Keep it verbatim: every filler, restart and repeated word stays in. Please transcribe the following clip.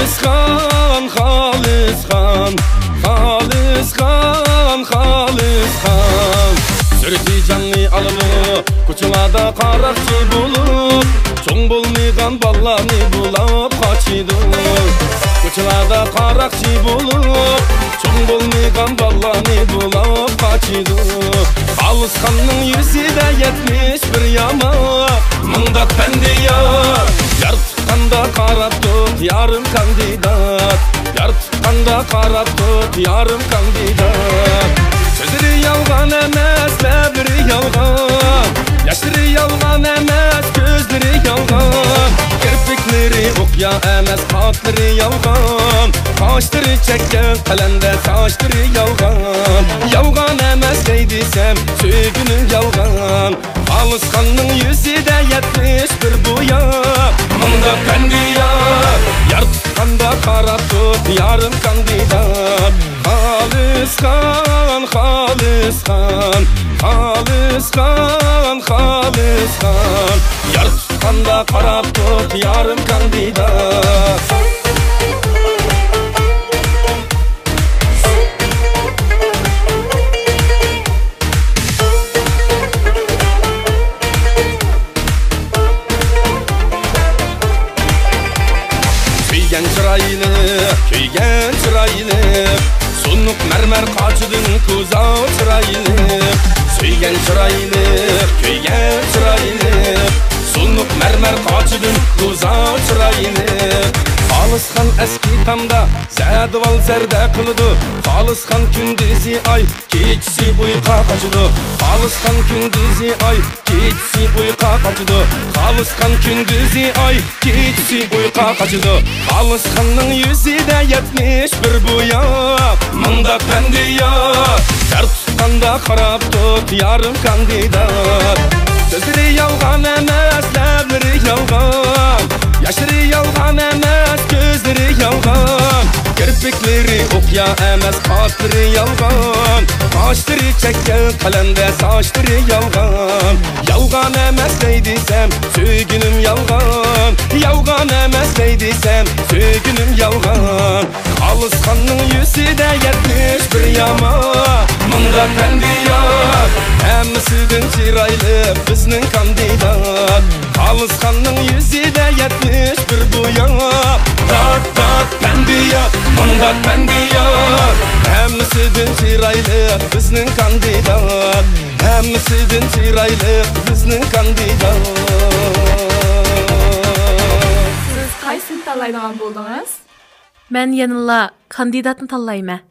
Xalisxon, Xalisxon, Xalisxon, Xalisxon. Sürti canlı alıp, koçularda qaraqçı bulup, çoğun bolmayğan ballarni bulab qaçıydı. Koçularda qaraqçı bulup, çoğun bolmayğan ballarni bulab qaçıydı. Xalisxonning yuzida yetmiş bir yama, mında pendiya. Yar tutqanda qarab tut, yarım kandidat. Yar tutqanda qarab tut, yarım kandidat. Sözleri yalğan emas, labiri yalğan. Yaşları yalğan emas, gözleri yalğan. Kirpikleri okya emas, xatları yalğan. Qaşları çekken qalanda saçları yalğan. Yalğan emas deydisem, söygünün yalğan. Xalisxonning yuzida yetmiş bir buya, mında pendiya. Yar tutqanda qarab tut, yarım kandidat. Xalisxon, Xalisxon, Xalisxon, Xalisxon. Yar tutqanda qarab tut, yarım kandidat. Köygen çıraylı, köygen çıraylı. Sunuk mermer qaçıdın kuza çıraylı. Söygen çıraylı, köygen çıraylı. Sunuk mermer qaçıdın kuza çıraylı. Xalisxon eski tamda zədval zərdə qılıdı. Xalisxon gündüzü ay, keçisi uyqa qaçıdı. Xalisxon gündüzü ay, keçisi uyqa qaçıdı. Xalisxon gündüzü ay, keçisi uyqa qaçıdı. Xalisxonning yuzida yetmiş bir buya, mında pendiya. Yar tutqanda qarab tut, yarım kandidat. Sözleri yalğan emas, labiri yalğan. Yaşları yalğan emas, gözleri yalğan. Kirpikleri okya emas, xatları yalğan. Qaşları çekken qalanda saçları yalğan. Yalğan emas deydisem, söygünüm yalğan. Yalğan emas deydisem, söygünüm yalğan. Xalisxonning yuzida yetmiş bir yama, mında pendiya. Hemmisidan çiraylı bizning kandidat. Xalisxonning yuzida yetmiş bir buya, tat tat pendiya, mında pendiya. Hemmisidan çiraylı bizning kandidat. Hemmisidan çiraylı bizning kandidat. Siz qaysini tanlaydigan bo'ldingiz? Men yanıla kandidatni tanlayman.